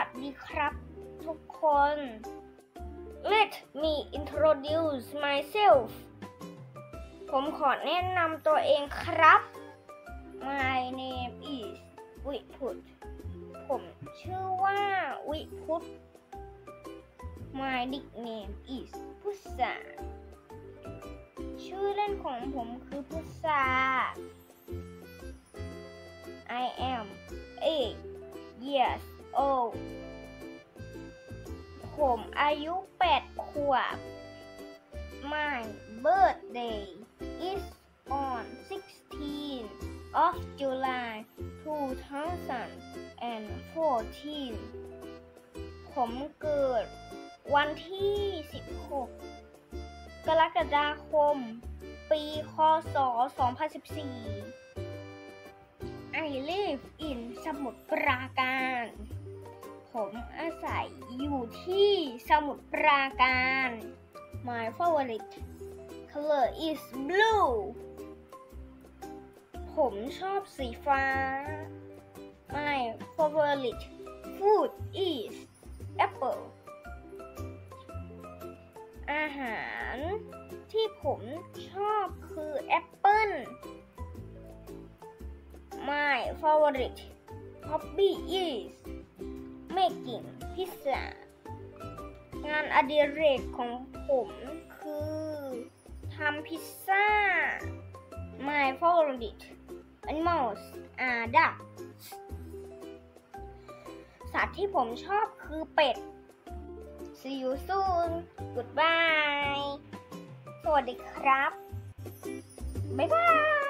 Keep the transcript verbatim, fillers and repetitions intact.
สดีครับทุกคน Let me introduce myself ผมขอแนะนำตัวเองครับ My name is วิพุทธผมชื่อว่าวิพุทธ My nickname is พุทธาชื่อเล่นของผมคือพุทธา I am eight years old ผมอายุแปดขวบ My birthday is on sixteenth of July two thousand fourteen ผมเกิดวันที่สิบหกกรกฎาคมปีค.ศ. สองพันสิบสี่ I live in สมุทรปราการผมอาศัยอยู่ที่สมุทรปราการ My favorite color is blue ผมชอบสีฟ้า My favorite food is apple อาหารที่ผมชอบคือแอปเปิ้ล My favorite hobby is making pizza งานอดิเรกของผมคือทำพิซซ่า My favorite animals are ducks สัตว์ที่ผมชอบคือเป็ด See you soon Goodbye สวัสดีครับบ๊ายบาย